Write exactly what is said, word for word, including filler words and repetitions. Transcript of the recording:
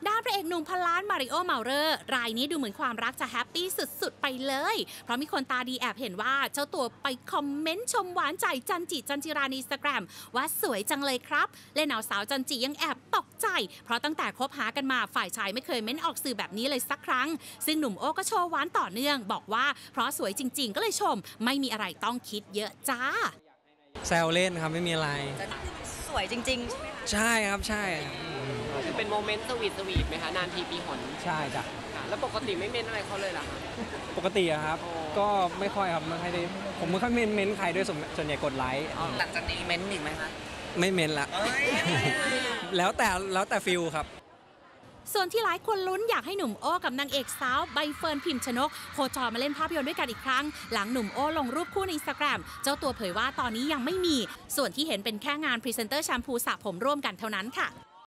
ด้านพระเอกหนุ่มพันล้านมาริโอเมาเรอร์รายนี้ดูเหมือนความรักจะแฮปปี้สุดๆไปเลยเพราะมีคนตาดีแอบเห็นว่าเจ้าตัวไปคอมเมนต์ชมหวานใจจันจิจันจิราในอินสตาแกรมว่าสวยจังเลยครับเล่นเอาสาวจันจิยังแอบตกใจเพราะตั้งแต่คบหากันมาฝ่ายชายไม่เคยเม้นออกสื่อแบบนี้เลยสักครั้งซึ่งหนุ่มโอ้ก็โชว์หวานต่อเนื่องบอกว่าเพราะสวยจริงๆก็เลยชมไม่มีอะไรต้องคิดเยอะจ้าแซวเล่นครับไม่มีอะไรสวยจริงๆใช่ครับใช่คือเป็นโมเมนต์สวีทสวีทไหมคะนานทีปีหนใช่จ้ะแล้วปกติไม่เม้นอะไรเขาเลยเหรอคะปกติอะครับก็ไม่ค่อยครับไม่ค่อยได้ผมไม่ค่อยเม้นเม้นใครด้วยส่วนใหญ่กดไลค์หลังจากนี้เม้นอีกไหมคะไม่เม้นละแล้วแต่แล้วแต่ฟิลครับส่วนที่หลายคนลุ้นอยากให้หนุ่มโอ้กับนางเอกสาวใบเฟิร์นพิมชนกโคจรมาเล่นภาพยนตร์ด้วยกันอีกครั้งหลังหนุ่มโอ้ลงรูปคู่ในอินสตาแกรมเจ้าตัวเผยว่าตอนนี้ยังไม่มีส่วนที่เห็นเป็นแค่งานพรีเซนเตอร์แชมพูสระผมร่วมกันเท่านั้นค่ะ